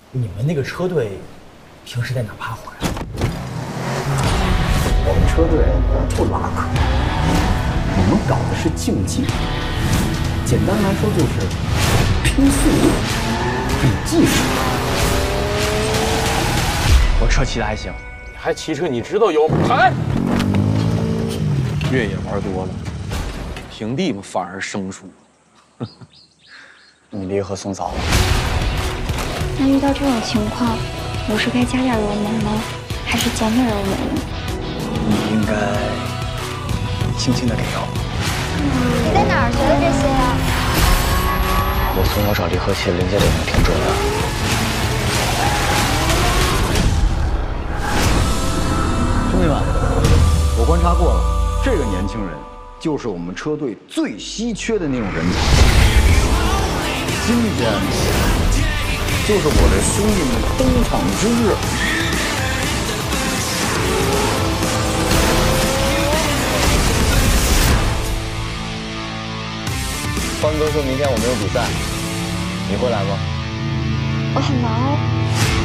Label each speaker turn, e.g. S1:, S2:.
S1: 你们那个车队平时在哪趴活呀？
S2: 我们车队不拉客，我们搞的是竞技，简单来说就是拼速度、比技术。
S3: 我车骑的还行，
S4: 你还骑车？你知道有抬？
S3: 越野玩多了，平地嘛反而生疏。
S2: 你离合送早了。
S5: 那遇到这种情况，我是该加点油门呢，还是减点油门呢？
S2: 你应该轻轻的给油。
S6: 你在哪儿学的这些呀？
S2: 我从小找离合器的临界点挺准的。兄弟们，我观察过了，这个年轻人就是我们车队最稀缺的那种人才。今天就是我的兄弟们登场之日。欢哥说明天我们有比赛，你会来吗？
S5: 我很忙哦。